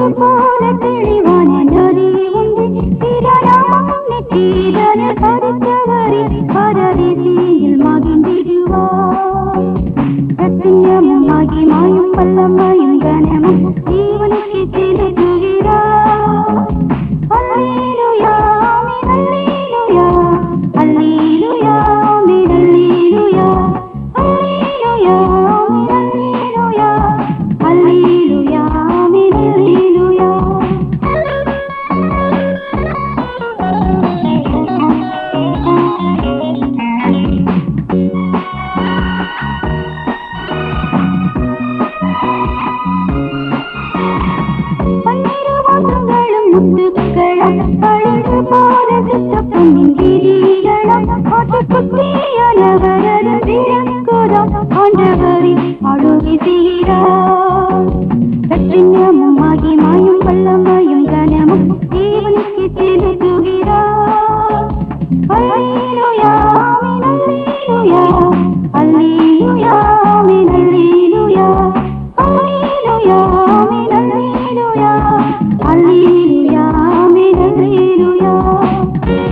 போல தெளிவான நதி உண்டு திரளாம் நெற்றிதன கருத்தவரி பரதேசியில் மகிழ்ந்திடுவார் சத்தியமும் மகிமாயும் வல்லமையும் கனமும் ஜீவனுக்கு செலுத்துகிறார் அல்லேலூயா அல்லேலூயா அல்லேலூயா அல்லேலூயா அல்லேலூயா அல்லேலூயா அல்லேலூயா அல்லேலூயா பன்னிருவாசங்களும் முத்துக்களும் பழுது போல சித்தப்பொன்னின் கிரீடங்களும் ஆட்டுக்குட்டியானவரது திறக்குதம் ஆண்டவரை ஆளுகை செய்கிறார் சத்தியமும் மகிமையும் வல்லமையும் கனமும் தேவனுக்கு செலுத்துகிறார் அல்லேலூயா அல்லேலூயா அல்லேலூயா அல்லேலூயா அல்லேலூயா அல்லேலூயா அல்லேலூயா அல்லேலூயா